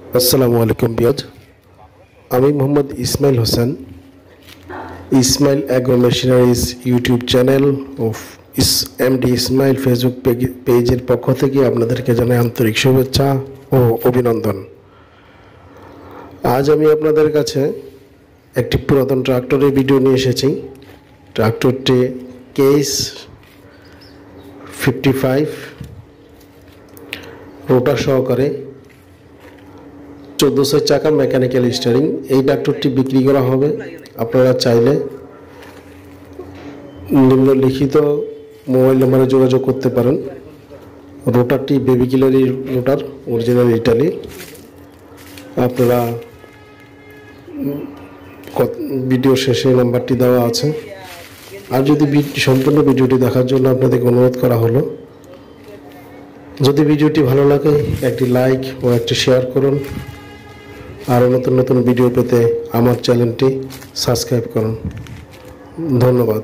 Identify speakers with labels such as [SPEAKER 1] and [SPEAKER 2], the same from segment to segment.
[SPEAKER 1] আসসালামু আলাইকুম বিয়াজ। আমি Mohammad Ismail Hossain, Ismail agro machineries YouTube channel ও এমডি ইসমাইল ফেসবুক পেজের পক্ষ থেকে আপনাদেরকে জানাই আন্তরিক শুভেচ্ছা ও অভিনন্দন। আজ আমি আপনাদের কাছে একটি পুরাতন ট্রাক্টরের ভিডিও নিয়ে এসেছি। ট্রাক্টরটি কেস 55 রোটার সহকারে 1400 চাকা মেকানিক্যাল স্টিয়ারিং। এই ট্রাক্টরটি বিক্রি করা হবে। আপনারা চাইলে নিম্নলিখিত মোবাইল নম্বরে যোগাযোগ করতে পারেন। রোটারটি বেবি কিলারি রোটার, অরিজিনাল ইটালি। আপনারা ভিডিও শেষে নাম্বারটি দেওয়া আছে। আর যদি সম্পূর্ণ ভিডিওটি দেখার জন্য আপনাদেরকে অনুরোধ করা হলো, যদি ভিডিওটি ভালো লাগে একটি লাইক ও একটি শেয়ার করুন। আরও নতুন নতুন ভিডিও পেতে আমার চ্যানেলটি সাবস্ক্রাইব করুন। ধন্যবাদ।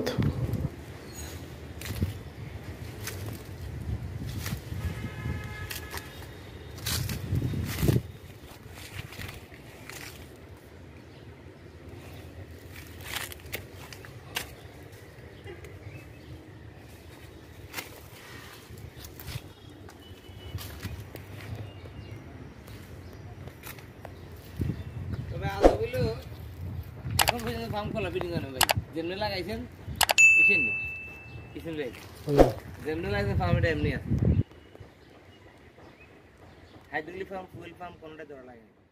[SPEAKER 2] এখন পর্যন্ত ফার্ম খোলা বিডিং হয় না ভাই। যেমনি লাগাইছেন কিসেন নি কিসেন ভাই, যেমনি লাগাইছেন ফার্মটা এমনি আছে। হাইড্রোলিক ফার্ম, ফুয়েল ফার্ম কোনটা ধরা লাগে।